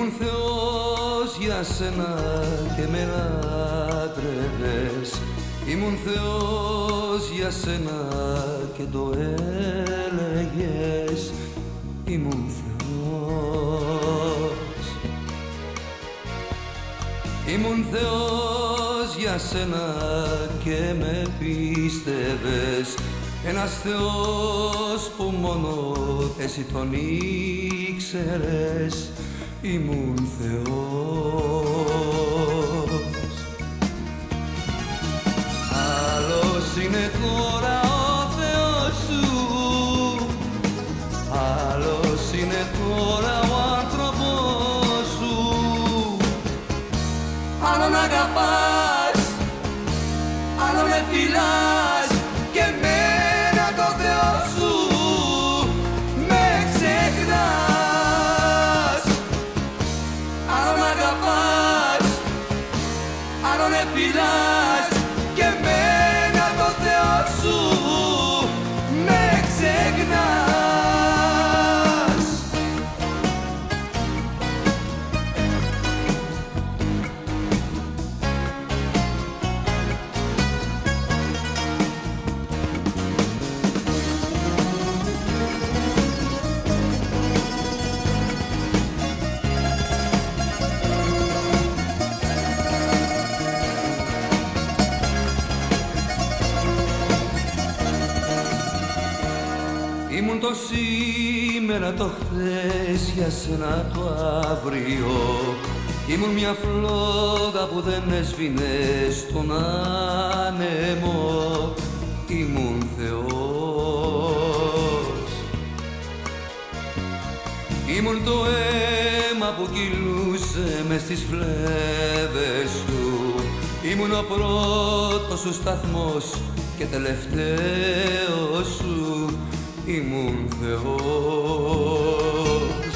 Ήμουν θεός για σένα και με λάτρευες. Ήμουν θεός για σένα και το έλεγες. Ήμουν θεός. Ήμουν θεός για σένα και με πίστευες. Ένας θεός που μόνο εσύ τον ήξερες. Ήμουν θεός. Άλλος είναι τώρα ο Θεός σου, άλλος είναι τώρα ο άνθρωπος σου. Άλλον αγαπάς, άλλον με φυλάς και εμένα το Θεό σου με ξεχνάς. Άλλον αγαπάς, άλλον με φυλάς και εμένα το Θεό σου με ξεχνάς. Ήμουν το σήμερα, το χθες, για σένα το αύριο. Ήμουν μια φλόγα που δεν έσβηνε στον άνεμο. Ήμουν Θεός. Ήμουν το αίμα που κυλούσε μες στις φλέβες σου. Ήμουν ο πρώτος σου σταθμός και τελευταίος σου. Ήμουν Θεός.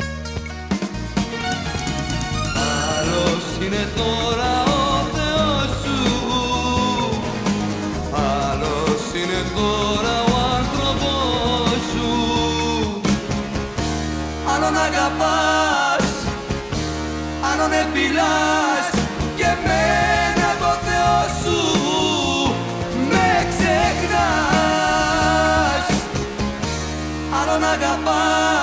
Άλλος είναι τώρα ο Θεός σου, άλλος είναι τώρα ο άνθρωπος σου. Άλλον αγαπάς, άλλον επιλάς και εμένα το Θεό σου με ξεχνάς. Άλλον αγαπάς,